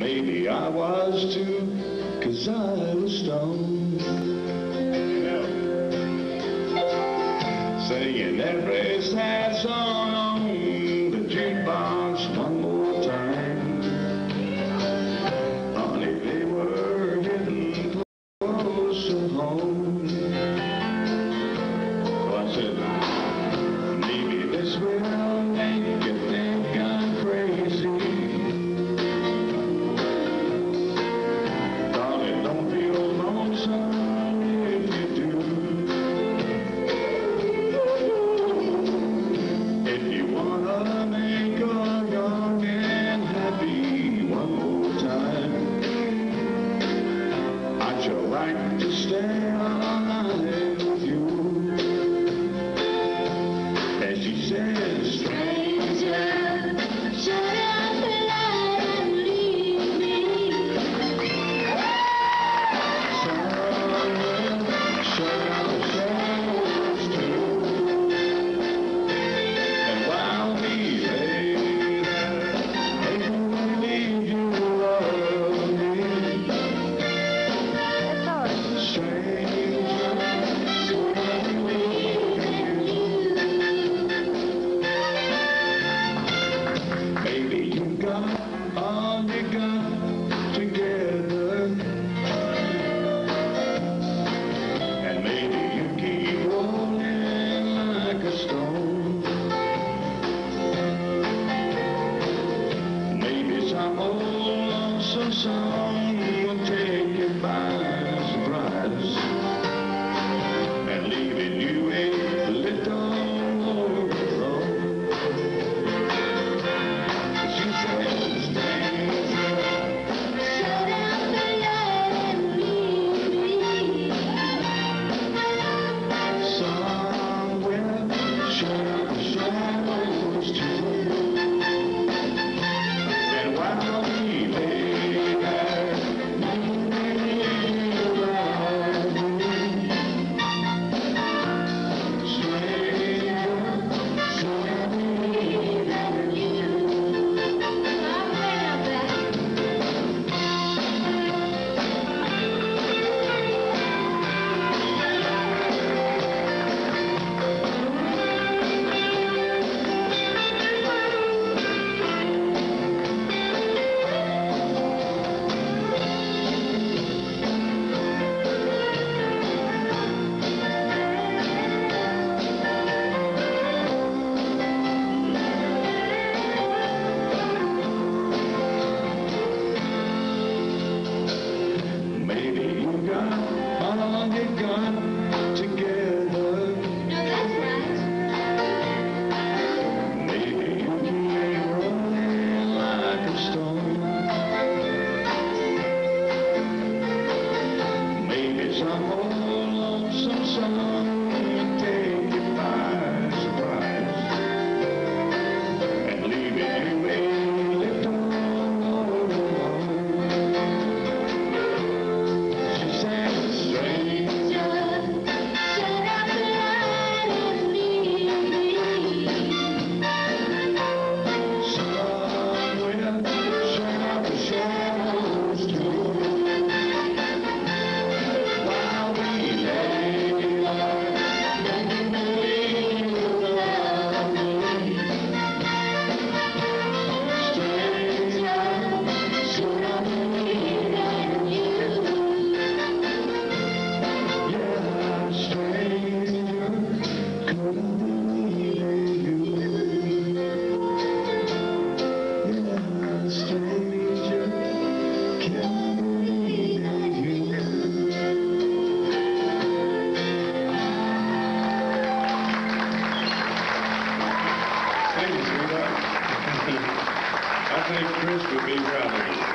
Maybe I was too, 'cause I was stoned. Singing every sad song on the jukebox one more time. Honey, they were getting close to home. So I said, maybe this will make you think I'm crazy. Darling, don't feel lonesome if you do. If you wanna make a young and happy one more time, I'd sure like to stay alive with you. And she says, stranger, shut up the light and leave me. Someone will shut up the shadows too. And while we lay there, they will believe you love me. Stranger, could I believe in you? Baby, you got all you got together, and maybe you keep rolling like a stone. Maybe some old lonesome song will take you by surprise, and leaving you a little overflow. She says, stranger, shut up the light and leave me. Some will shut up the shadows too. And while we lay there, you love me. Stranger, should I believe in you? Maybe you got all you got together. No, that's right. Maybe you keep rolling like a stone. Maybe some old lonesome song will take you by surprise, and leave you a little alone. She says, stranger, Shut up the light and leave me. some will shut up the shadows too. While we lay there, they can believe you love me. Stranger, should I believe in you? Yeah, stranger, could I believe in you? Yeah, stranger, can I believe in you? Thank you, sweetheart. I think Chris would be proud of you.